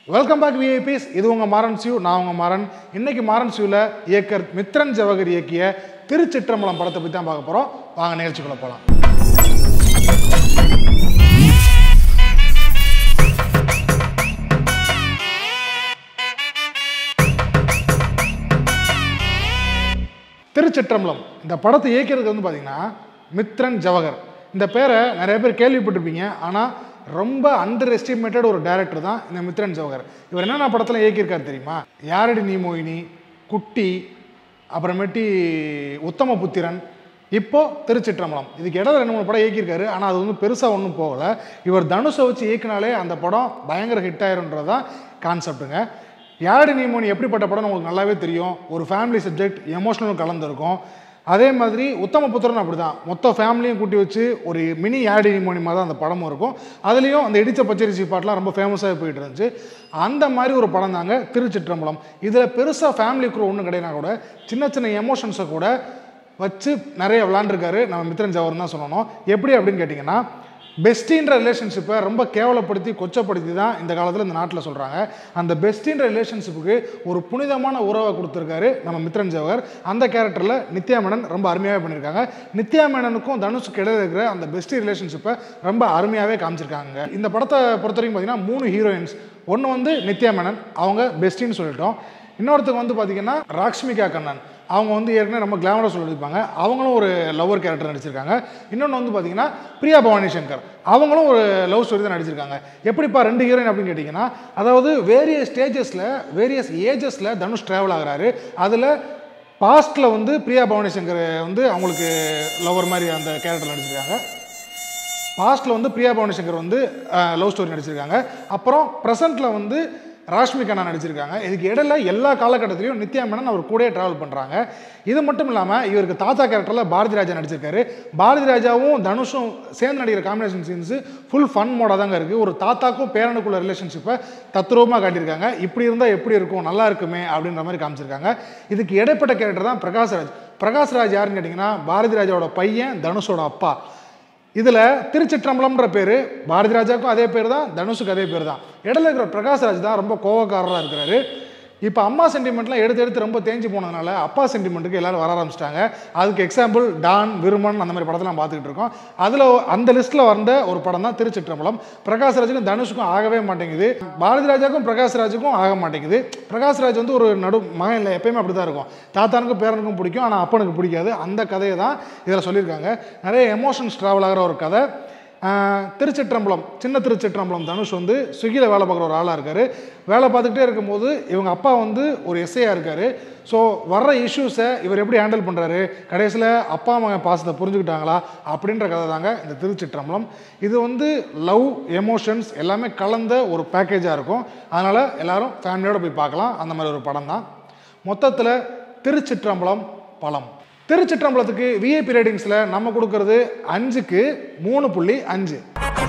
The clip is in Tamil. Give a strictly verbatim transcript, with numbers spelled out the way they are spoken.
Welcome back VIPs. இது உங்கள் மாறன் சியூ, நான் உங்கள் மாறன். இன்னைக்கு மாறன் சியூவில் இயக்கர் மித்ரன் ஜவஹர் இயக்கிய திருச்சிற்றம்பலம் படத்தை பற்றி தான் பார்க்க போகிறோம். வாங்க நிகழ்ச்சிக்குள்ள போகலாம். திருச்சிற்றம்பலம் இந்த படத்தை இயக்கிறதுக்கு வந்து பார்த்தீங்கன்னா மித்ரன் ஜவஹர். இந்த பேரை நிறைய பேர் கேள்விப்பட்டிருப்பீங்க. ஆனால் ரொம்ப அண்டர் எஸ்டிமேட்டட் ஒரு டைரக்டர் தான் இந்த மித்ரன் ஜவஹர். இவர் என்னென்ன படத்தில் இயக்கியிருக்காரு தெரியுமா? யாரடி நீ மோகினி, குட்டி, அப்புறமேட்டி உத்தம புத்திரன், இப்போது திருச்சிற்றம்பலம். இதுக்கு இடையில ரெண்டு மூணு படம் இயக்கியிருக்காரு. ஆனால் அது வந்து பெருசாக ஒன்றும் போகலை. இவர் தனுஷை வச்சு இயக்கினாலே அந்த படம் பயங்கர ஹிட் ஆயிருன்றது தான் கான்செப்டுங்க. யாரடி நீ மோகினி எப்படிப்பட்ட படம் உங்களுக்கு நல்லாவே தெரியும். ஒரு ஃபேமிலி சப்ஜெக்ட், எமோஷனல் கலந்துருக்கும். அதே மாதிரி உத்தம புத்திரன் அப்படி தான், மொத்த ஃபேமிலியும் கூட்டி வச்சு ஒரு மினி யாரடி நீ மோகினி மாதிரி தான் அந்த படமும் இருக்கும். அதுலேயும் அந்த இடிச்ச பச்சரிசி பாட்டெலாம் ரொம்ப ஃபேமஸாக போயிட்டு இருந்துச்சு. அந்த மாதிரி ஒரு படம் தாங்க திருச்சிற்றம்பலம். இதில் பெருசாக ஃபேமிலி குரூ ஒன்றும் கிடையாது கூட, சின்ன சின்ன எமோஷன்ஸை கூட வச்சு நிறைய விளாண்டுருக்காரு நம்ம மித்ரன் ஜவஹர் தான் சொல்லணும். எப்படி அப்படின்னு கேட்டிங்கன்னா, பெஸ்டின்ற ரிலேஷன்ஷிப்பை ரொம்ப கேவலப்படுத்தி கொச்சப்படுத்தி தான் இந்த காலத்தில் இந்த நாட்டில் சொல்கிறாங்க. அந்த பெஸ்டின்ற ரிலேஷன்ஷிப்புக்கு ஒரு புனிதமான உறவை கொடுத்துருக்காரு நம்ம மித்ரன் ஜவஹர். அந்த கேரக்டரில் நித்யா மேனன் ரொம்ப அருமையாகவே பண்ணியிருக்காங்க. நித்யா மேனனுக்கும் தனுஷுக்கு இடையில இருக்கிற அந்த பெஸ்டி ரிலேஷன்ஷிப்பை ரொம்ப அருமையாகவே காமிச்சிருக்காங்க. இந்த படத்தை பொறுத்த வரைக்கும் பார்த்தீங்கன்னா மூணு ஹீரோயின்ஸ். ஒன்று வந்து நித்யா மேனன், அவங்க பெஸ்டின்னு சொல்லிட்டோம். இன்னொருத்தருக்கு வந்து பார்த்திங்கன்னா ராஷ்மிகா கண்ணன், அவங்க வந்து ஏற்கனவே நம்ம கிளாமராக சொல்லியிருப்பாங்க. அவங்களும் ஒரு லவ்வர் கேரக்டர் நடிச்சிருக்காங்க. இன்னொன்று வந்து பார்த்திங்கன்னா பிரியா பவானி சங்கர், அவங்களும் ஒரு லவ் ஸ்டோரி தான் நடிச்சிருக்காங்க. எப்படிப்பா ரெண்டு ஹீரோயின் அப்படின்னு கேட்டிங்கன்னா, அதாவது வேரியஸ் ஸ்டேஜஸில் வேரியஸ் ஏஜஸில் தனுஷ் ட்ராவல் ஆகிறாரு. அதில் பாஸ்ட்டில் வந்து பிரியா பவானி சங்கர் வந்து அவங்களுக்கு லவ்வர் மாதிரி அந்த கேரக்டர் நடிச்சிருக்காங்க. பாஸ்ட்டில் வந்து பிரியா பவானி சங்கர் வந்து லவ் ஸ்டோரி நடிச்சிருக்காங்க. அப்புறம் ப்ரெசண்ட்டில் வந்து ராஷ்மி கண்ணா நடிச்சிருக்காங்க. இதுக்கு இடையில எல்லா காலகட்டத்திலையும் நித்யா மேனன் அவர் கூடயே ட்ராவல் பண்ணுறாங்க. இது மட்டும் இல்லாமல் இவருக்கு தாத்தா கேரக்டரில் பாரதிராஜா நடிச்சிருக்காரு. பாரதிராஜாவும் தனுஷும் சேர்ந்து நடிக்கிற காம்பினேஷன் சீன்ஸு ஃபுல் ஃபன் மோடாக தாங்க இருக்குது. ஒரு தாத்தாக்கும் பேரனுக்குள்ள ரிலேஷன்ஷிப்பை தத்ரூபமாக காட்டியிருக்காங்க. இப்படி இருந்தால் எப்படி இருக்கும், நல்லா இருக்குமே அப்படின்ற மாதிரி காமிச்சிருக்காங்க. இதுக்கு இடைப்பட்ட கேரக்டர் தான் பிரகாஷ்ராஜ். பிரகாஷ்ராஜ் யாருன்னு கேட்டிங்கன்னா, பாரதிராஜாவோட பையன், தனுஷோட அப்பா. இதில் திருச்சிற்றம்பலம்ன்ற பேர் பாரதிராஜாவுக்கும் அதே பேர் தான், தனுஷுக்கு அதே பேர் தான். இடையில இருக்கிற பிரகாஷ்ராஜ் தான் ரொம்ப கோவக்காரராக இருக்கிறாரு. இப்போ அம்மா சென்டிமெண்ட்லாம் எடுத்து எடுத்து ரொம்ப தேஞ்சு போனதுனால அப்பா சென்டிமெண்ட்டுக்கு எல்லோரும் வர ஆரம்பிச்சிட்டாங்க. அதுக்கு எக்ஸாம்பிள் டான், விருமன், அந்த மாதிரி படத்தெல்லாம் பார்த்துக்கிட்டு இருக்கோம். அதில் அந்த லிஸ்ட்டில் வந்த ஒரு படம் தான் திருச்சிற்றம்பலம். பிரகாஷ்ராஜுக்கும் தனுஷுக்கும் ஆகவே மாட்டேங்குது, பாரதிராஜாவுக்கும் பிரகாஷ்ராஜுக்கும் ஆக மாட்டேங்குது. பிரகாஷ்ராஜ் வந்து ஒரு நடு மகன் இல்லை, எப்பயுமே அப்படி தான் இருக்கும். தாத்தானுக்கும் பேரனுக்கும் பிடிக்கும், ஆனால் அப்பனுக்கு பிடிக்காது. அந்த கதையை தான் இதில் சொல்லியிருக்காங்க. நிறைய எமோஷன்ஸ் ட்ராவல் ஆகிற ஒரு கதை. திருச்சிற்றம்பலம், சின்ன திருச்சிற்றம்பலம் தனுஷ் வந்து ஸ்விக்கியில் வேலை பார்க்குற ஒரு ஆளாக இருக்கார். வேலை பார்த்துக்கிட்டே இருக்கும்போது இவங்க அப்பா வந்து ஒரு எஸ்ஐயாக இருக்கார். ஸோ வர்ற இஷ்யூஸை இவர் எப்படி ஹேண்டில் பண்ணுறாரு, கடைசியில் அப்பா மகன் பாசத்தை புரிஞ்சுக்கிட்டாங்களா அப்படின்ற கதை தாங்க இந்த திருச்சிற்றம்பலம். இது வந்து லவ், எமோஷன்ஸ் எல்லாமே கலந்த ஒரு பேக்கேஜாக இருக்கும். அதனால் எல்லோரும் ஃபேமிலியோடு போய் பார்க்கலாம். அந்த மாதிரி ஒரு படம் தான். மொத்தத்தில் திருச்சிற்றம்பலம் பலம். திருச்சிற்றம்பலத்துக்கு விஐபி ரேட்டிங்ஸில் நம்ம கொடுக்கறது அஞ்சுக்கு மூணு புள்ளி அஞ்சு.